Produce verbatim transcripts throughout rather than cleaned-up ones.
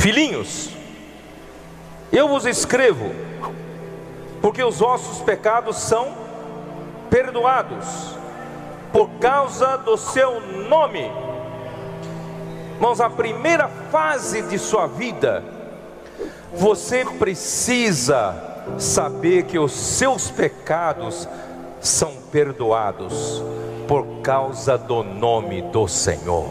Filhinhos, eu vos escrevo, porque os vossos pecados são perdoados, por causa do seu nome. Irmãos, a primeira fase de sua vida, você precisa saber que os seus pecados são perdoados, por causa do nome do Senhor.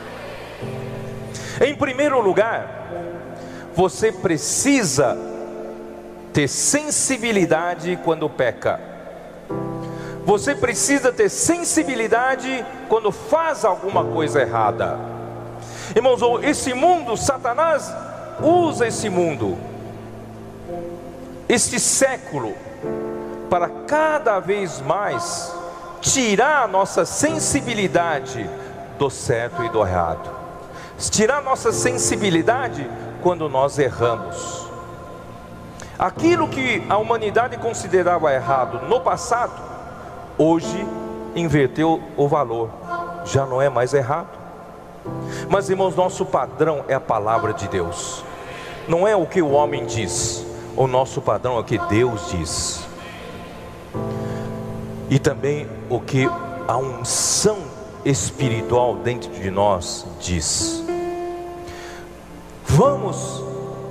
Em primeiro lugar, você precisa ter sensibilidade quando peca. Você precisa ter sensibilidade quando faz alguma coisa errada. Irmãos, esse mundo, Satanás usa esse mundo, este século, para cada vez mais tirar a nossa sensibilidade do certo e do errado, tirar a nossa sensibilidade quando nós erramos. Aquilo que a humanidade considerava errado no passado, hoje inverteu o valor, já não é mais errado. Mas, irmãos, nosso padrão é a palavra de Deus, não é o que o homem diz. O nosso padrão é o que Deus diz, e também o que a unção espiritual dentro de nós diz. Vamos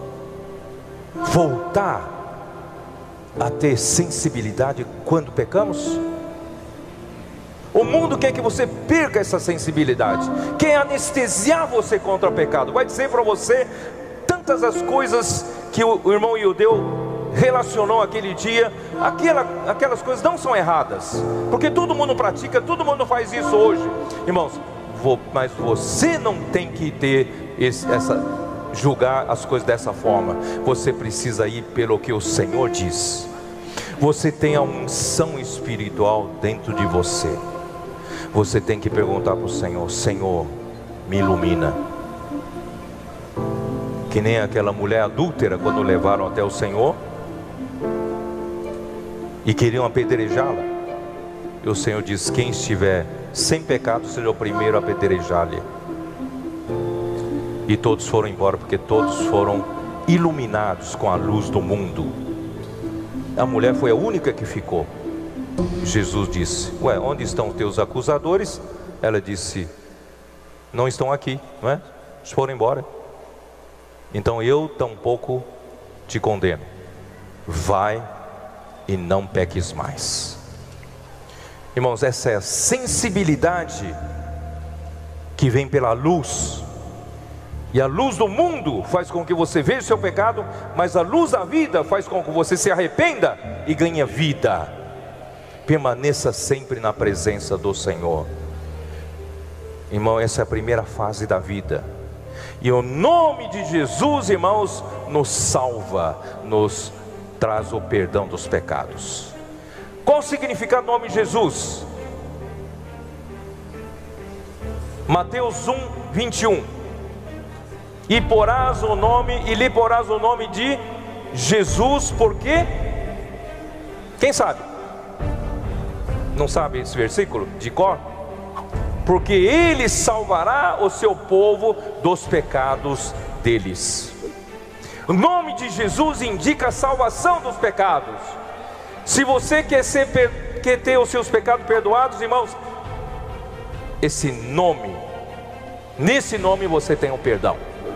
voltar a ter sensibilidade quando pecamos? O mundo quer que você perca essa sensibilidade, quer anestesiar você contra o pecado, vai dizer para você tantas as coisas que o irmão Ildeu relacionou aquele dia. Aquela, aquelas coisas não são erradas, porque todo mundo pratica, todo mundo faz isso hoje. Irmãos, vou, mas você não tem que ter esse, essa, julgar as coisas dessa forma. Você precisa ir pelo que o Senhor diz. Você tem a unção espiritual dentro de você. Você tem que perguntar para o Senhor: Senhor, me ilumina. Que nem aquela mulher adúltera, quando levaram até o Senhor e queriam apedrejá-la, e o Senhor diz: quem estiver sem pecado seja o primeiro a apedrejar-lhe. E todos foram embora, porque todos foram iluminados com a luz do mundo. A mulher foi a única que ficou. Jesus disse: ué, onde estão os teus acusadores? Ela disse: não estão aqui, não é? Eles foram embora. Então eu tampouco te condeno. Vai e não peques mais. Irmãos, essa é a sensibilidade que vem pela luz. E a luz do mundo faz com que você veja o seu pecado, mas a luz da vida faz com que você se arrependa e ganhe vida. Permaneça sempre na presença do Senhor. Irmão, essa é a primeira fase da vida. E o nome de Jesus, irmãos, nos salva, nos traz o perdão dos pecados. Qual o significado do nome de Jesus? Mateus um, vinte e um. E porás o nome, e lhe porás o nome de Jesus, porque quem sabe? Não sabe esse versículo de cor? Porque ele salvará o seu povo dos pecados deles. O nome de Jesus indica a salvação dos pecados. Se você quer, ser, quer ter os seus pecados perdoados, irmãos, esse nome, nesse nome você tem o perdão.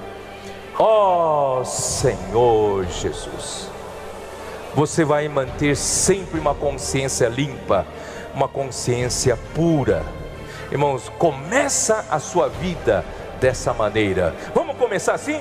Ó oh, Senhor Jesus, você vai manter sempre uma consciência limpa, uma consciência pura. Irmãos, começa a sua vida dessa maneira. Vamos começar assim?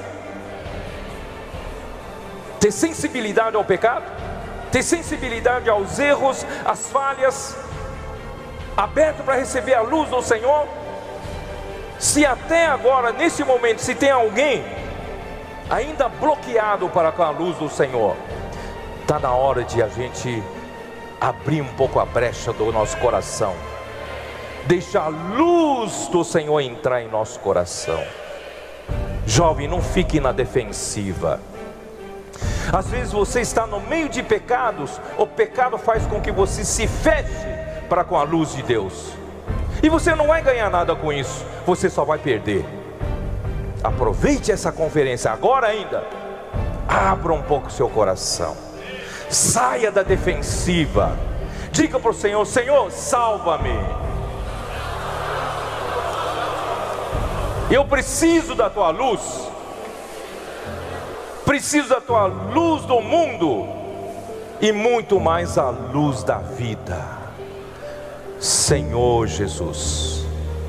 Ter sensibilidade ao pecado, ter sensibilidade aos erros, às falhas, aberto para receber a luz do Senhor. Se até agora, nesse momento, se tem alguém ainda bloqueado para com a luz do Senhor, está na hora de a gente abrir um pouco a brecha do nosso coração, deixar a luz do Senhor entrar em nosso coração. Jovem, não fique na defensiva. Às vezes você está no meio de pecados, o pecado faz com que você se feche para com a luz de Deus, e você não vai ganhar nada com isso, você só vai perder. Aproveite essa conferência agora ainda. Abra um pouco o seu coração. Saia da defensiva. Diga para o Senhor: Senhor, salva-me. Eu preciso da tua luz. Preciso da tua luz do mundo. E muito mais a luz da vida. Senhor Jesus.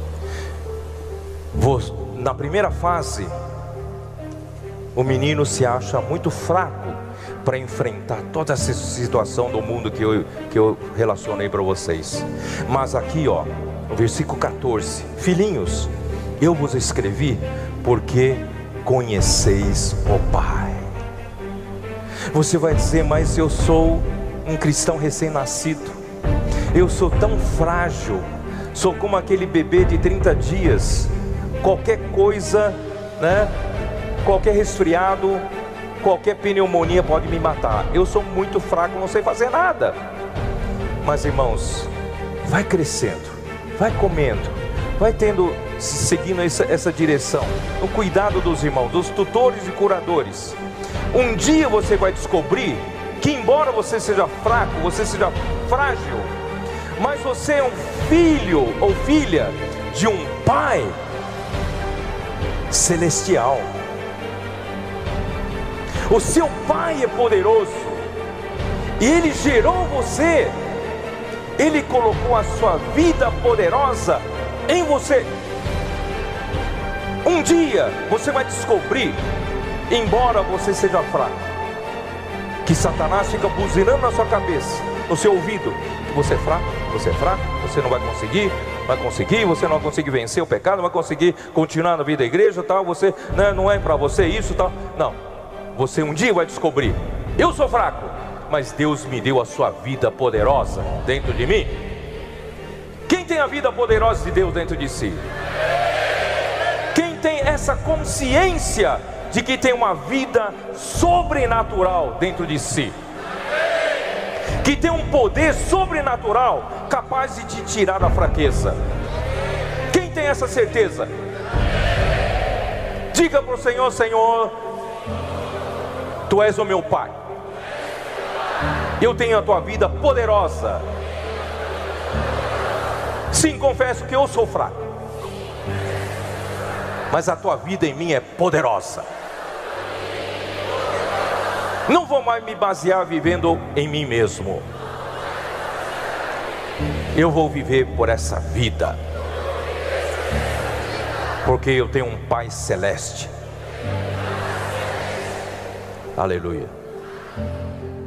Vou, na primeira fase, o menino se acha muito fraco para enfrentar toda essa situação do mundo que eu, que eu relacionei para vocês. Mas aqui, ó, no versículo quatorze: filhinhos, eu vos escrevi porque conheceis o Pai. Você vai dizer: mas eu sou um cristão recém-nascido, eu sou tão frágil, sou como aquele bebê de trinta dias, qualquer coisa, né? Qualquer resfriado, qualquer pneumonia pode me matar. Eu sou muito fraco, não sei fazer nada. Mas irmãos, vai crescendo, vai comendo, vai tendo, seguindo essa, essa direção, o cuidado dos irmãos, dos tutores e curadores. Um dia você vai descobrir que, embora você seja fraco, você seja frágil, mas você é um filho ou filha de um Pai celestial. O seu Pai é poderoso, e Ele gerou você, Ele colocou a sua vida poderosa em você. Um dia você vai descobrir, embora você seja fraco, que Satanás fica buzinando na sua cabeça, no seu ouvido, que você é fraco, você é fraco, você não vai conseguir, vai conseguir, você não vai conseguir vencer o pecado, não vai conseguir continuar na vida da igreja, tal, você, né, não é para você isso, tal. Não, você um dia vai descobrir: eu sou fraco, mas Deus me deu a sua vida poderosa dentro de mim. Quem tem a vida poderosa de Deus dentro de si? Quem tem essa consciência de que tem uma vida sobrenatural dentro de si, que tem um poder sobrenatural capaz de te tirar da fraqueza? Quem tem essa certeza? Diga para o Senhor: Senhor, Tu és o meu Pai, eu tenho a Tua vida poderosa. Sim, confesso que eu sou fraco, mas a Tua vida em mim é poderosa. Não vou mais me basear vivendo em mim mesmo. Eu vou viver por essa vida, porque eu tenho um Pai celeste. Aleluia.